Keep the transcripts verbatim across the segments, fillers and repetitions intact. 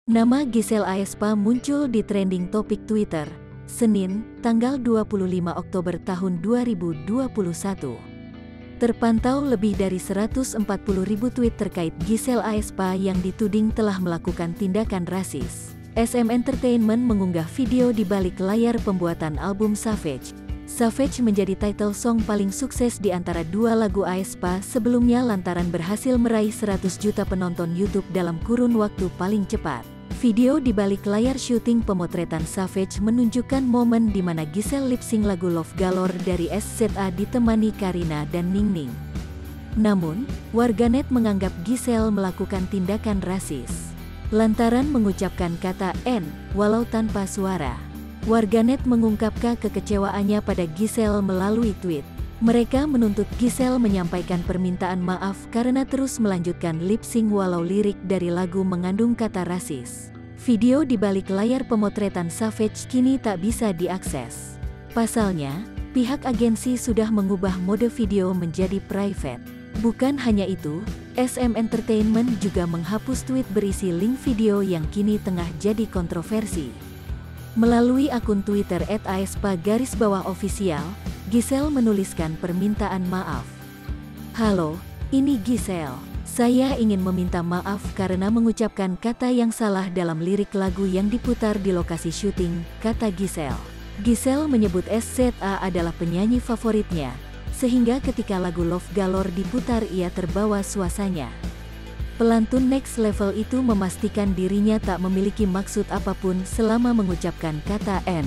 Nama Giselle Aespa muncul di trending topik Twitter, Senin, tanggal dua puluh lima Oktober tahun dua ribu dua puluh satu. Terpantau lebih dari seratus empat puluh ribu tweet terkait Giselle Aespa yang dituding telah melakukan tindakan rasis. S M Entertainment mengunggah video di balik layar pembuatan album Savage. Savage menjadi title song paling sukses di antara dua lagu Aespa sebelumnya lantaran berhasil meraih seratus juta penonton YouTube dalam kurun waktu paling cepat. Video di balik layar syuting pemotretan Savage menunjukkan momen di mana Giselle lip-sync lagu Love Galore dari S Z A ditemani Karina dan Ningning. Namun, warganet menganggap Giselle melakukan tindakan rasis lantaran mengucapkan kata N walau tanpa suara. Warganet mengungkapkan kekecewaannya pada Giselle melalui tweet. Mereka menuntut Giselle menyampaikan permintaan maaf karena terus melanjutkan lip-sync walau lirik dari lagu mengandung kata rasis. Video di balik layar pemotretan Savage kini tak bisa diakses. Pasalnya, pihak agensi sudah mengubah mode video menjadi private. Bukan hanya itu, S M Entertainment juga menghapus tweet berisi link video yang kini tengah jadi kontroversi. Melalui akun Twitter et aespa garis bawah official, Giselle menuliskan permintaan maaf. Halo, ini Giselle. Saya ingin meminta maaf karena mengucapkan kata yang salah dalam lirik lagu yang diputar di lokasi syuting, kata Giselle. Giselle menyebut S Z A adalah penyanyi favoritnya, sehingga ketika lagu Love Galore diputar ia terbawa suasananya. Pelantun Next Level itu memastikan dirinya tak memiliki maksud apapun selama mengucapkan kata N.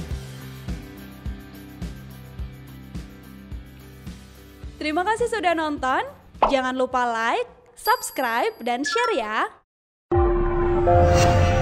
Terima kasih sudah nonton. Jangan lupa like, subscribe, dan share ya.